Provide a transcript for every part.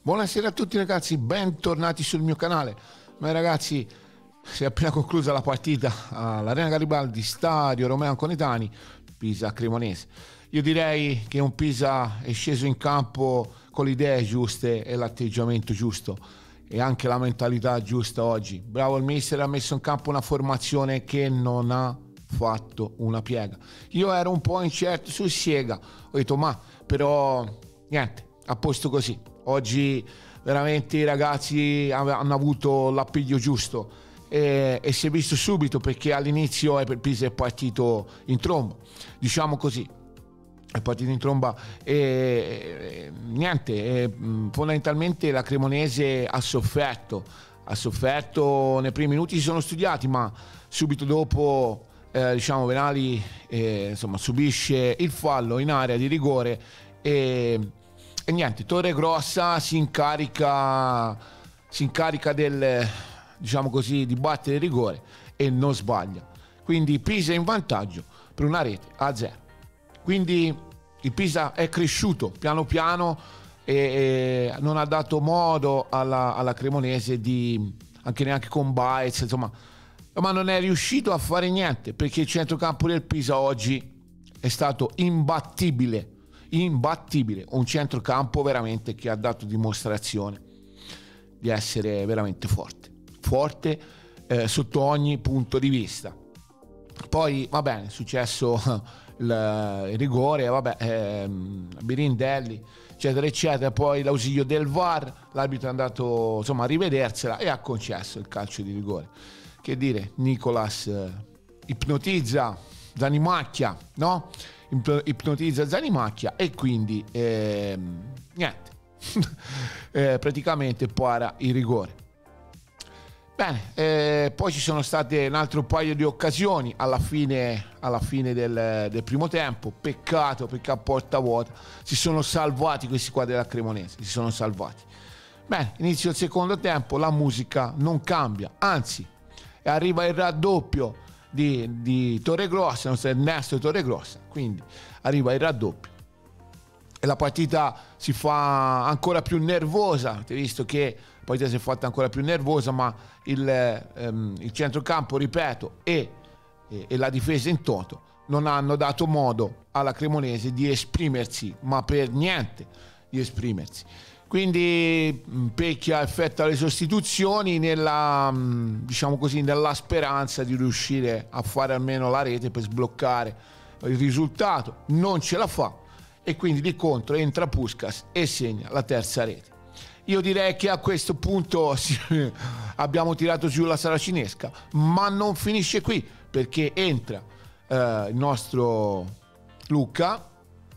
Buonasera a tutti ragazzi, bentornati sul mio canale. Ma ragazzi, si è appena conclusa la partita all'Arena Garibaldi, stadio Romeo Anconetani, Pisa Cremonese. Io direi che un Pisa è sceso in campo con le idee giuste e l'atteggiamento giusto e anche la mentalità giusta oggi. Bravo il mister, ha messo in campo una formazione che non ha fatto una piega. Io ero un po' incerto su Siega, ho detto ma però niente, a posto così. Oggi veramente i ragazzi hanno avuto l'appiglio giusto e si è visto subito, perché all'inizio il Pisa è partito in tromba, diciamo così, è partito in tromba e niente, fondamentalmente la Cremonese ha sofferto nei primi minuti, si sono studiati, ma subito dopo diciamo Venali insomma subisce il fallo in area di rigore e niente, Torregrossa si incarica del, diciamo così, di battere il rigore e non sbaglia. Quindi Pisa è in vantaggio per una rete a 0. Quindi il Pisa è cresciuto piano piano e non ha dato modo alla Cremonese di, anche neanche con Baez, insomma, ma non è riuscito a fare niente, perché il centrocampo del Pisa oggi è stato imbattibile, un centrocampo veramente che ha dato dimostrazione di essere veramente forte sotto ogni punto di vista. Poi va bene, è successo il rigore, vabbè, Birindelli eccetera eccetera, poi l'ausilio del VAR, l'arbitro è andato insomma a rivedersela e ha concesso il calcio di rigore. Che dire, Nicolas ipnotizza Zanimacchia, no? Ipnotizza Zanimacchia e quindi niente praticamente para il rigore. Bene, poi ci sono state un altro paio di occasioni alla fine del primo tempo. Peccato perché a porta vuota si sono salvati questi qua della Cremonese, si sono salvati. Bene, inizio il secondo tempo, la musica non cambia, anzi arriva il raddoppio di Torregrossa, non so, Ernesto Torregrossa, quindi arriva il raddoppio e la partita si fa ancora più nervosa. Avete visto che la partita si è fatta ancora più nervosa, ma il centrocampo, ripeto, e la difesa in toto non hanno dato modo alla Cremonese di esprimersi, ma per niente di esprimersi. Quindi Pecchia effettua le sostituzioni nella, diciamo così, nella speranza di riuscire a fare almeno la rete per sbloccare il risultato. Non ce la fa e quindi di contro entra Puskás e segna la terza rete. Io direi che a questo punto abbiamo tirato giù la saracinesca, ma non finisce qui, perché entra il nostro Luca.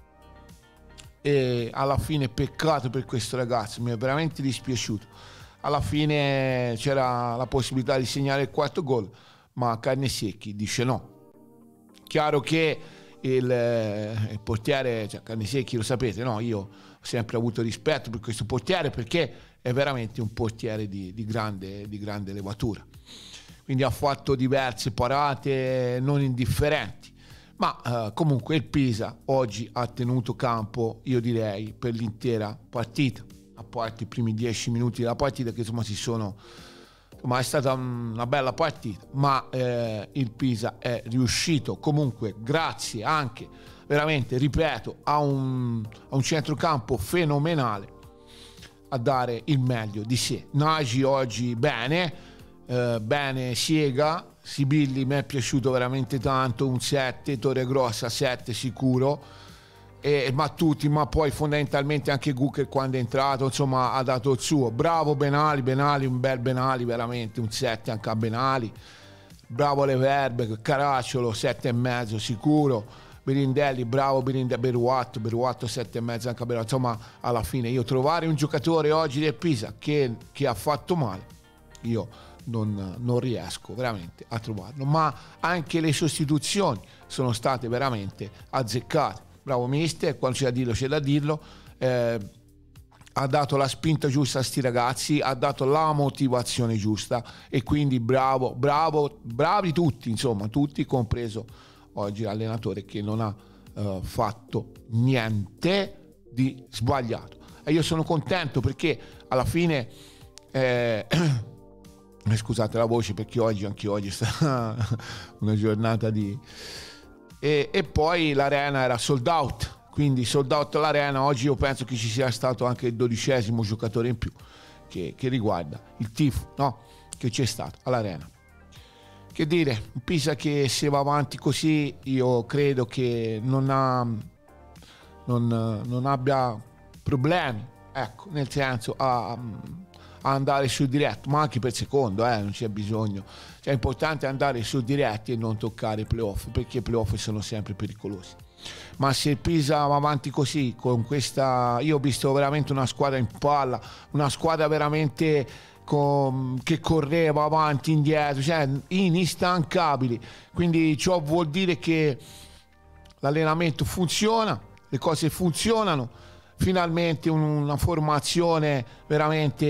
E alla fine peccato per questo ragazzo, mi è veramente dispiaciuto. Alla fine c'era la possibilità di segnare il quarto gol, ma Carnesecchi dice no. Chiaro che il portiere, cioè Carnesecchi, lo sapete, no? Io ho sempre avuto rispetto per questo portiere, perché è veramente un portiere di grande levatura, quindi ha fatto diverse parate non indifferenti. Ma comunque il Pisa oggi ha tenuto campo, io direi, per l'intera partita, a parte i primi 10 minuti della partita che insomma è stata una bella partita, ma il Pisa è riuscito comunque, grazie anche veramente, ripeto, a un centrocampo fenomenale, a dare il meglio di sé. Nagy oggi bene Siega, Sibilli mi è piaciuto veramente tanto, un 7, Torregrossa 7 sicuro, ma tutti, ma poi fondamentalmente anche Gucker quando è entrato insomma ha dato il suo. Bravo Benali, un bel Benali, veramente un 7 anche a Benali. Bravo Leverbe, Caracciolo 7,5 sicuro, Birindelli, bravo Beruatto 7,5 anche a Beruatto. Insomma, alla fine io trovare un giocatore oggi del Pisa che ha fatto male, io non riesco veramente a trovarlo. Ma anche le sostituzioni sono state veramente azzeccate. Bravo mister, quando c'è da dirlo, ha dato la spinta giusta a sti ragazzi, ha dato la motivazione giusta e quindi bravi tutti, insomma tutti, compreso oggi l'allenatore che non ha fatto niente di sbagliato. e io sono contento perché alla fine scusate la voce perché anche oggi è stata una giornata di... E poi l'arena era sold out, quindi sold out l'arena. Oggi io penso che ci sia stato anche il 12° giocatore in più che riguarda il tifo, no? Che c'è stato all'arena. Che dire, un Pisa che se va avanti così io credo che non abbia problemi, ecco, nel senso a andare sul diretto, ma anche per secondo, non c'è bisogno. Cioè, è importante andare sul diretti e non toccare i playoff, perché i playoff sono sempre pericolosi. Ma se il Pisa va avanti così, con questa, io ho visto veramente una squadra in palla, una squadra veramente che correva avanti, indietro, cioè instancabili. Quindi ciò vuol dire che l'allenamento funziona, le cose funzionano. Finalmente una formazione veramente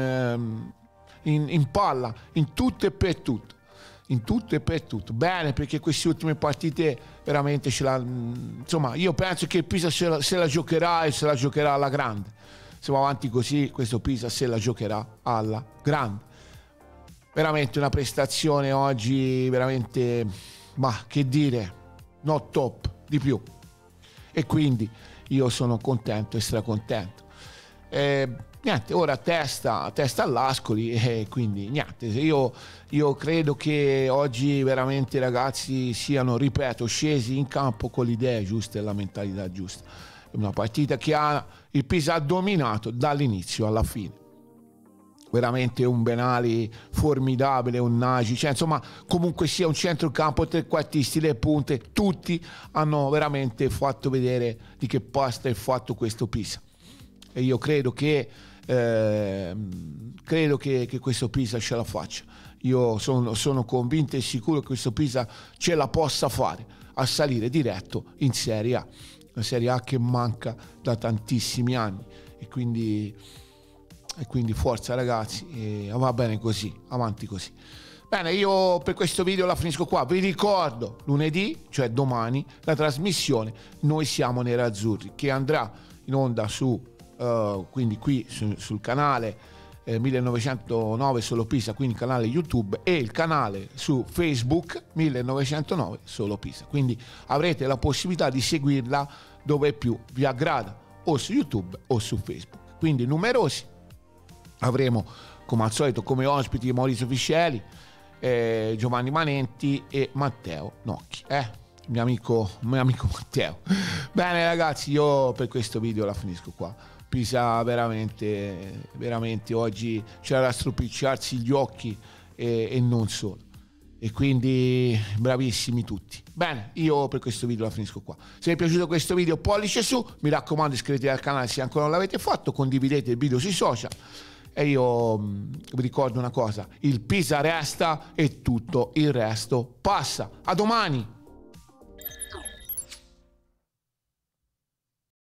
in palla, in tutto e per tutto. In tutto e per tutto. Bene, perché queste ultime partite veramente insomma, io penso che il Pisa se la giocherà e se la giocherà alla grande. Se va avanti così, questo Pisa se la giocherà alla grande. Veramente una prestazione oggi veramente, ma che dire, not top, di più. E quindi io sono contento e stracontento. Niente, ora testa all'Ascoli e quindi niente, io credo che oggi veramente i ragazzi siano, ripeto, scesi in campo con le idee giuste e la mentalità giusta. È una partita che il Pisa ha dominato dall'inizio alla fine. Veramente un Benali formidabile, un Nagy, cioè insomma comunque sia un centrocampo, trequartisti, le punte, tutti hanno veramente fatto vedere di che pasta è fatto questo Pisa. E io credo che questo Pisa ce la faccia. Io sono convinto e sicuro che questo Pisa ce la possa fare a salire diretto in Serie A, una Serie A che manca da tantissimi anni, e quindi forza ragazzi, va bene così, avanti così. Bene, io per questo video la finisco qua. Vi ricordo lunedì, cioè domani, la trasmissione Noi siamo nerazzurri, che andrà in onda quindi qui sul canale 1909 Solo Pisa, quindi il canale YouTube, e il canale su Facebook 1909 Solo Pisa. Quindi avrete la possibilità di seguirla dove più vi aggrada, o su YouTube o su Facebook. Quindi numerosi. Avremo come al solito come ospiti Maurizio Fiscelli, Giovanni Manenti e Matteo Nocchi, mio amico Matteo. Bene ragazzi, io per questo video la finisco qua. Pisa veramente oggi c'era da stropicciarsi gli occhi e non solo, e quindi bravissimi tutti. Bene, io per questo video la finisco qua. Se vi è piaciuto questo video, pollice su, mi raccomando iscrivetevi al canale se ancora non l'avete fatto, condividete il video sui social. E io vi ricordo una cosa: il Pisa resta e tutto il resto passa. A domani!